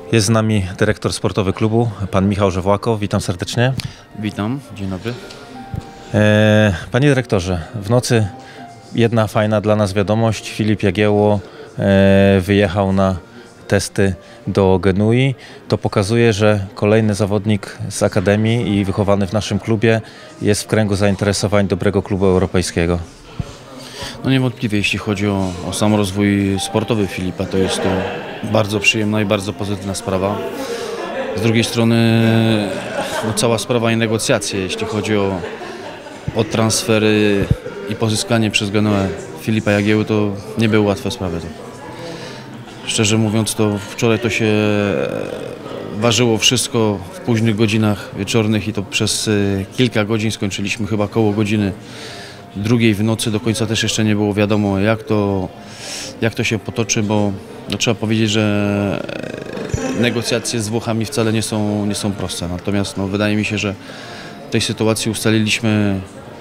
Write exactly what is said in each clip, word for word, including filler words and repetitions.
Jest z nami dyrektor sportowy klubu, pan Michał Żewłako. Witam serdecznie. Witam, dzień dobry. E, panie dyrektorze, w nocy jedna fajna dla nas wiadomość. Filip Jagiełło e, wyjechał na testy do Genui. To pokazuje, że kolejny zawodnik z Akademii i wychowany w naszym klubie jest w kręgu zainteresowań dobrego klubu europejskiego. No niewątpliwie, jeśli chodzi o, o sam rozwój sportowy Filipa, to jest to bardzo przyjemna i bardzo pozytywna sprawa. Z drugiej strony no, cała sprawa i negocjacje, jeśli chodzi o, o transfery i pozyskanie przez Genuę Filipa Jagiełły, to nie były łatwe sprawy. Szczerze mówiąc, to wczoraj to się ważyło wszystko w późnych godzinach wieczornych i to przez kilka godzin skończyliśmy chyba koło godziny drugiej w nocy. Do końca też jeszcze nie było wiadomo, jak to, jak to się potoczy, bo no, trzeba powiedzieć, że negocjacje z Włochami wcale nie są, nie są proste. Natomiast no, wydaje mi się, że w tej sytuacji ustaliliśmy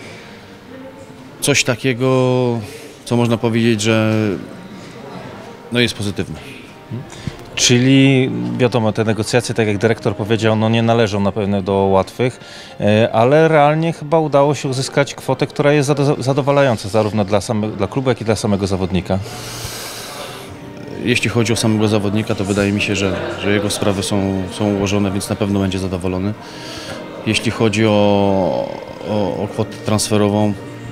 coś takiego, co można powiedzieć, że no, jest pozytywne. Czyli wiadomo, te negocjacje, tak jak dyrektor powiedział, no nie należą na pewno do łatwych, ale realnie chyba udało się uzyskać kwotę, która jest zadowalająca zarówno dla, samego, dla klubu, jak i dla samego zawodnika. Jeśli chodzi o samego zawodnika, to wydaje mi się, że, że jego sprawy są, są ułożone, więc na pewno będzie zadowolony. Jeśli chodzi o, o, o kwotę transferową,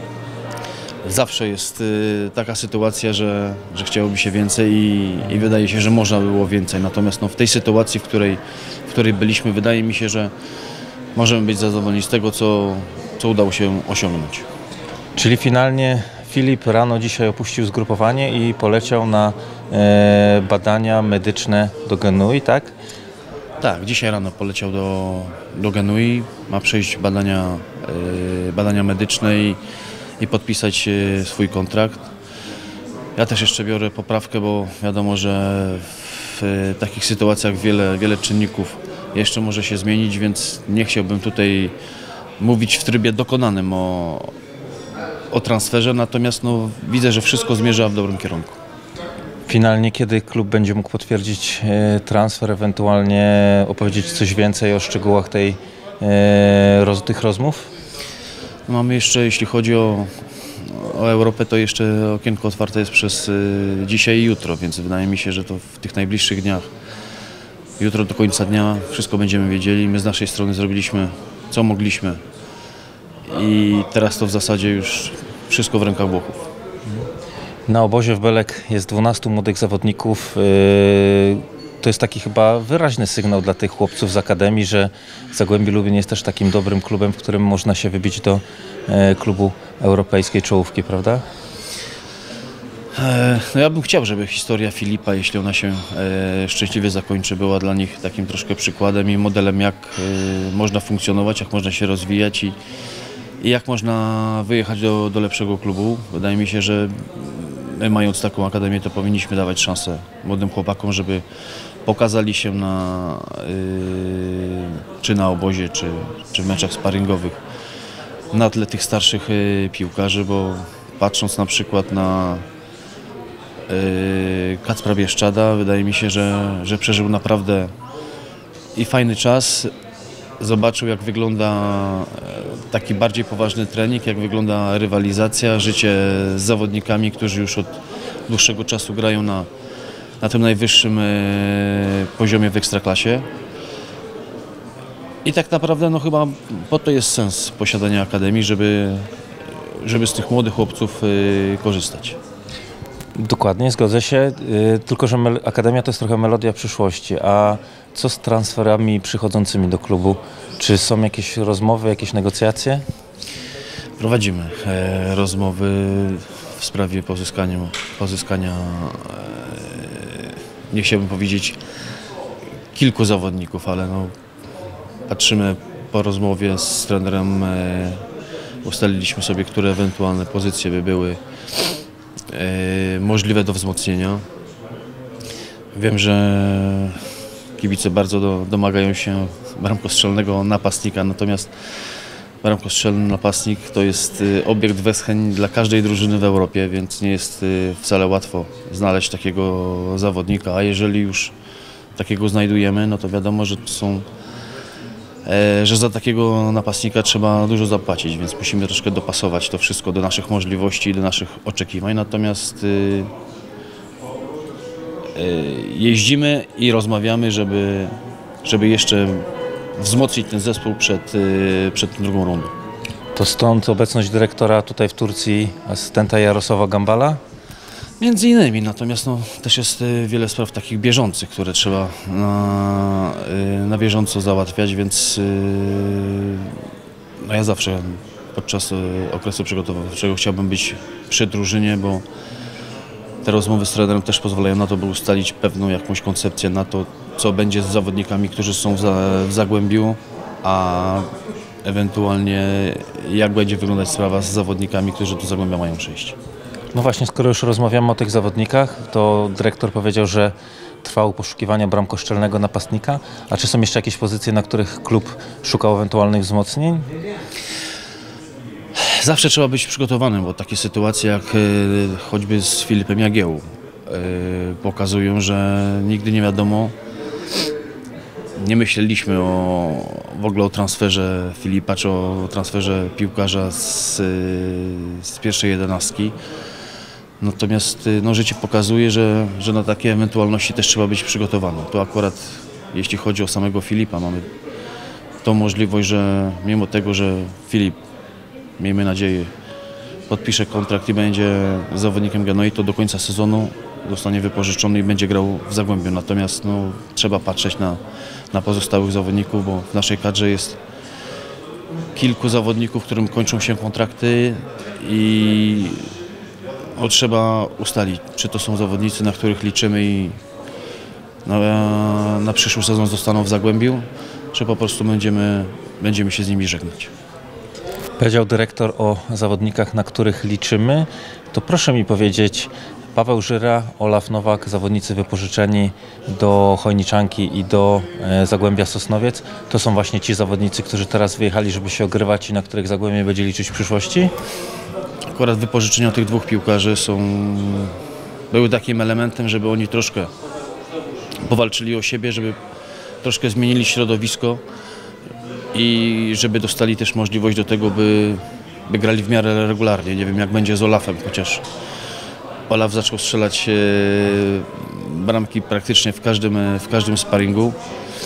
zawsze jest y, taka sytuacja, że, że chciałoby się więcej i, i wydaje się, że można by było więcej. Natomiast no, w tej sytuacji, w której, w której byliśmy, wydaje mi się, że możemy być zadowoleni z tego, co, co udało się osiągnąć. Czyli finalnie Filip rano dzisiaj opuścił zgrupowanie i poleciał na e, badania medyczne do Genui, tak? Tak, dzisiaj rano poleciał do, do Genui, ma przejść badania, y, badania medyczne i i podpisać swój kontrakt. Ja też jeszcze biorę poprawkę, bo wiadomo, że w takich sytuacjach wiele, wiele czynników jeszcze może się zmienić, więc nie chciałbym tutaj mówić w trybie dokonanym o, o transferze, natomiast no, widzę, że wszystko zmierza w dobrym kierunku. Finalnie kiedy klub będzie mógł potwierdzić transfer, ewentualnie opowiedzieć coś więcej o szczegółach tej, tych rozmów? Mamy jeszcze, jeśli chodzi o, o Europę, to jeszcze okienko otwarte jest przez y, dzisiaj i jutro, więc wydaje mi się, że to w tych najbliższych dniach, jutro do końca dnia wszystko będziemy wiedzieli. My z naszej strony zrobiliśmy, co mogliśmy i teraz to w zasadzie już wszystko w rękach Włochów. Na obozie w Belek jest dwunastu młodych zawodników. Yy... To jest taki chyba wyraźny sygnał dla tych chłopców z Akademii, że Zagłębie Lubin jest też takim dobrym klubem, w którym można się wybić do e, klubu europejskiej czołówki, prawda? E, no ja bym chciał, żeby historia Filipa, jeśli ona się e, szczęśliwie zakończy, była dla nich takim troszkę przykładem i modelem, jak e, można funkcjonować, jak można się rozwijać i, i jak można wyjechać do, do lepszego klubu. Wydaje mi się, że my, mając taką akademię, to powinniśmy dawać szansę młodym chłopakom, żeby pokazali się na, yy, czy na obozie, czy, czy w meczach sparingowych na tle tych starszych yy, piłkarzy, bo patrząc na przykład na yy, Kacpra Bieszczada, wydaje mi się, że, że przeżył naprawdę i fajny czas. Zobaczył, jak wygląda taki bardziej poważny trening, jak wygląda rywalizacja, życie z zawodnikami, którzy już od dłuższego czasu grają na, na tym najwyższym e, poziomie w Ekstraklasie. I tak naprawdę no, chyba po to jest sens posiadania Akademii, żeby, żeby z tych młodych chłopców e, korzystać. Dokładnie, zgodzę się, yy, tylko że Akademia to jest trochę melodia przyszłości, a co z transferami przychodzącymi do klubu? Czy są jakieś rozmowy, jakieś negocjacje? Prowadzimy e, rozmowy w sprawie pozyskania, pozyskania e, nie chciałbym powiedzieć kilku zawodników, ale no, patrzymy po rozmowie z trenerem, e, ustaliliśmy sobie, które ewentualne pozycje by były e, możliwe do wzmocnienia. Wiem, że kibice bardzo do, domagają się bramkostrzelnego napastnika, natomiast bramkostrzelny napastnik to jest obiekt westchnień dla każdej drużyny w Europie, więc nie jest wcale łatwo znaleźć takiego zawodnika, a jeżeli już takiego znajdujemy, no to wiadomo, że to są, e, że za takiego napastnika trzeba dużo zapłacić, więc musimy troszkę dopasować to wszystko do naszych możliwości, do naszych oczekiwań. Natomiast y, y, jeździmy i rozmawiamy, żeby, żeby jeszcze wzmocnić ten zespół przed, y, przed tą drugą rundą. To stąd obecność dyrektora tutaj w Turcji, asystenta Jarosława Gambala? Między innymi, natomiast no, też jest y, wiele spraw takich bieżących, które trzeba na, y, na bieżąco załatwiać, więc y, no ja zawsze podczas y, okresu przygotowawczego chciałbym być przy drużynie, bo te rozmowy z trenerem też pozwalają na to, by ustalić pewną jakąś koncepcję na to, co będzie z zawodnikami, którzy są w, za, w Zagłębiu, a ewentualnie jak będzie wyglądać sprawa z zawodnikami, którzy do Zagłębia mają przyjść. No właśnie, skoro już rozmawiamy o tych zawodnikach, to dyrektor powiedział, że trwało poszukiwania bramkoszczelnego napastnika. A czy są jeszcze jakieś pozycje, na których klub szukał ewentualnych wzmocnień? Zawsze trzeba być przygotowanym, bo takie sytuacje jak y, choćby z Filipem Jagiełą y, pokazują, że nigdy nie wiadomo. Nie myśleliśmy o, w ogóle o transferze Filipa, czy o transferze piłkarza z, z pierwszej jedenastki. Natomiast no, życie pokazuje, że, że na takie ewentualności też trzeba być przygotowanym. To akurat jeśli chodzi o samego Filipa, mamy tą możliwość, że mimo tego, że Filip, miejmy nadzieję, podpisze kontrakt i będzie zawodnikiem Genoi, to do końca sezonu zostanie wypożyczony i będzie grał w Zagłębiu. Natomiast no, trzeba patrzeć na, na pozostałych zawodników, bo w naszej kadrze jest kilku zawodników, którym kończą się kontrakty i no, trzeba ustalić, czy to są zawodnicy, na których liczymy i na, na przyszły sezon zostaną w Zagłębiu, czy po prostu będziemy, będziemy się z nimi żegnać. Powiedział dyrektor o zawodnikach, na których liczymy. To proszę mi powiedzieć, Paweł Żyra, Olaf Nowak, zawodnicy wypożyczeni do Chojniczanki i do e, Zagłębia Sosnowiec. To są właśnie ci zawodnicy, którzy teraz wyjechali, żeby się ogrywać i na których Zagłębie będzie liczyć w przyszłości? Akurat wypożyczenia tych dwóch piłkarzy są, były takim elementem, żeby oni troszkę powalczyli o siebie, żeby troszkę zmienili środowisko i żeby dostali też możliwość do tego, by, by grali w miarę regularnie. Nie wiem, jak będzie z Olafem, chociaż Olaf zaczął strzelać e, bramki praktycznie w każdym, w każdym sparingu.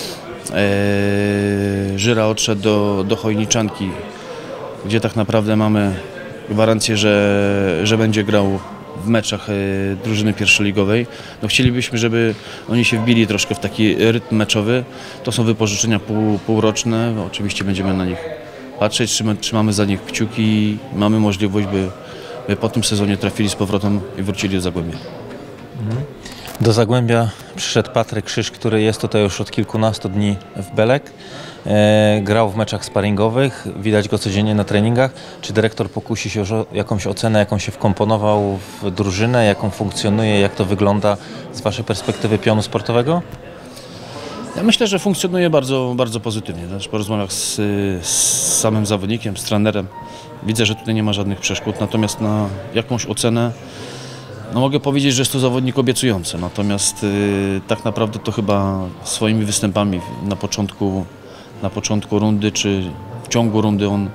E, Żyra odszedł do, do Chojniczanki, gdzie tak naprawdę mamy gwarancję, że, że będzie grał w meczach e, drużyny pierwszoligowej. No, chcielibyśmy, żeby oni się wbili troszkę w taki rytm meczowy. To są wypożyczenia pół, półroczne. No, oczywiście będziemy na nich patrzeć, trzymamy, trzymamy za nich kciuki. Mamy możliwość, by, by po tym sezonie trafili z powrotem i wrócili do Zagłębia. Do Zagłębia przyszedł Patryk Krzyż, który jest tutaj już od kilkunastu dni w Belek. E, grał w meczach sparingowych, widać go codziennie na treningach. Czy dyrektor pokusi się o jakąś ocenę, jaką się wkomponował w drużynę, jaką funkcjonuje, jak to wygląda z waszej perspektywy pionu sportowego? Ja myślę, że funkcjonuje bardzo, bardzo pozytywnie. Też po rozmowach z, z samym zawodnikiem, z trenerem widzę, że tutaj nie ma żadnych przeszkód. Natomiast na jakąś ocenę no mogę powiedzieć, że jest to zawodnik obiecujący. Natomiast y, tak naprawdę to chyba swoimi występami na początku, na początku rundy czy w ciągu rundy on y,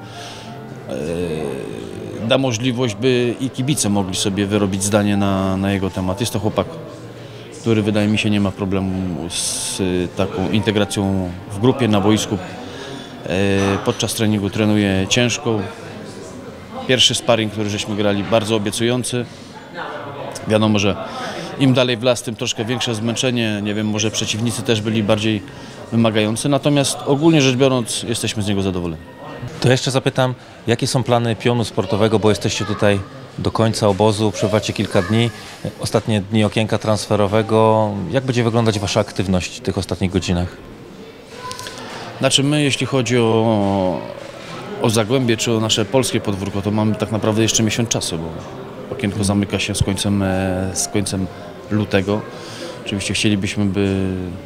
da możliwość, by i kibice mogli sobie wyrobić zdanie na, na jego temat. Jest to chłopak, który wydaje mi się nie ma problemu z y, taką integracją w grupie, na boisku. Y, podczas treningu trenuje ciężko. Pierwszy sparring, który żeśmy grali, bardzo obiecujący. Wiadomo, że im dalej w las, tym troszkę większe zmęczenie. Nie wiem, może przeciwnicy też byli bardziej wymagający. Natomiast ogólnie rzecz biorąc, jesteśmy z niego zadowoleni. To jeszcze zapytam, jakie są plany pionu sportowego, bo jesteście tutaj do końca obozu, przebywacie kilka dni, ostatnie dni okienka transferowego. Jak będzie wyglądać wasza aktywność w tych ostatnich godzinach? Znaczy my, jeśli chodzi o, o Zagłębie czy o nasze polskie podwórko, to mamy tak naprawdę jeszcze miesiąc czasu, bo okienko zamyka się z końcem, z końcem lutego. Oczywiście chcielibyśmy, by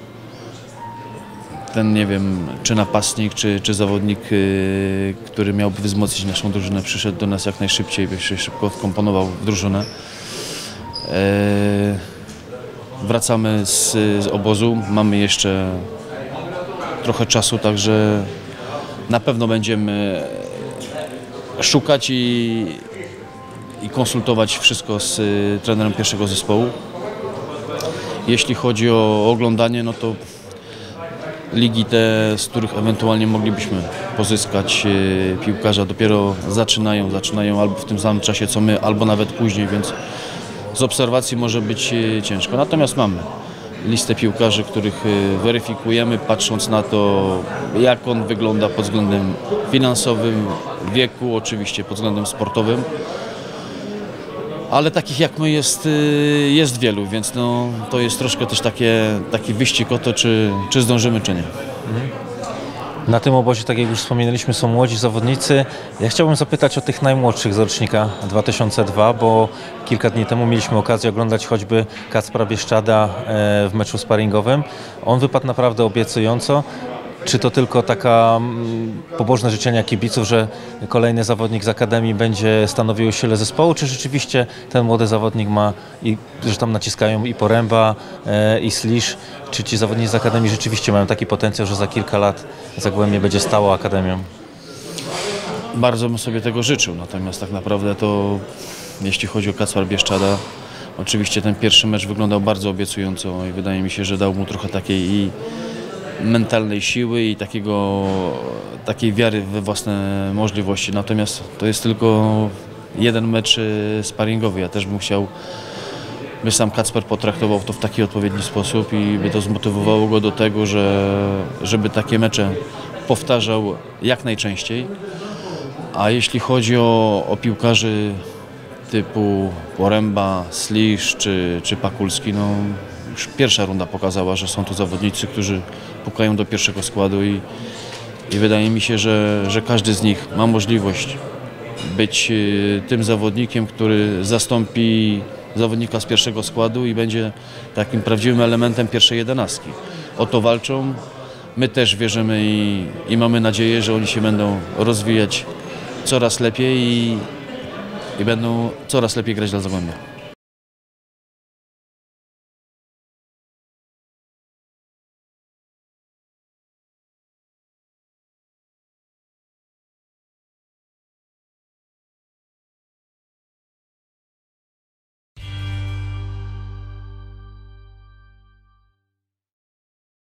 ten, nie wiem, czy napastnik, czy, czy zawodnik, yy, który miałby wzmocnić naszą drużynę, przyszedł do nas jak najszybciej, by się szybko wkomponował w drużynę. Yy, wracamy z, z obozu, mamy jeszcze trochę czasu, także na pewno będziemy szukać i, i konsultować wszystko z y, trenerem pierwszego zespołu. Jeśli chodzi o oglądanie, no to ligi te, z których ewentualnie moglibyśmy pozyskać y, piłkarza, dopiero zaczynają, zaczynają albo w tym samym czasie co my, albo nawet później, więc z obserwacji może być y, ciężko. Natomiast mamy listę piłkarzy, których y, weryfikujemy, patrząc na to, jak on wygląda pod względem finansowym, wieku, oczywiście pod względem sportowym. Ale takich jak my jest, jest wielu, więc no, to jest troszkę też takie, taki wyścig o to, czy, czy zdążymy, czy nie. Na tym obozie, tak jak już wspominaliśmy, są młodzi zawodnicy. Ja chciałbym zapytać o tych najmłodszych z rocznika dwa tysiące drugiego, bo kilka dni temu mieliśmy okazję oglądać choćby Kacpra Bieszczada w meczu sparingowym. On wypadł naprawdę obiecująco. Czy to tylko taka pobożne życzenia kibiców, że kolejny zawodnik z Akademii będzie stanowił siłę zespołu, czy rzeczywiście ten młody zawodnik ma, i że tam naciskają i Poręba, e, i Slisz, czy ci zawodnicy z Akademii rzeczywiście mają taki potencjał, że za kilka lat Zagłębie będzie stało Akademią? Bardzo bym sobie tego życzył, natomiast tak naprawdę to, jeśli chodzi o Kacpra Bieszczada, oczywiście ten pierwszy mecz wyglądał bardzo obiecująco i wydaje mi się, że dał mu trochę takiej i mentalnej siły i takiego, takiej wiary we własne możliwości. Natomiast to jest tylko jeden mecz sparingowy. Ja też bym chciał, by sam Kacper potraktował to w taki odpowiedni sposób i by to zmotywowało go do tego, że, żeby takie mecze powtarzał jak najczęściej. A jeśli chodzi o, o piłkarzy typu Poręba, Slisz czy, czy Pakulski, no już pierwsza runda pokazała, że są to zawodnicy, którzy pukają do pierwszego składu i, i wydaje mi się, że, że każdy z nich ma możliwość być tym zawodnikiem, który zastąpi zawodnika z pierwszego składu i będzie takim prawdziwym elementem pierwszej jedenastki. O to walczą, my też wierzymy i, i mamy nadzieję, że oni się będą rozwijać coraz lepiej i, i będą coraz lepiej grać dla Zagłębia.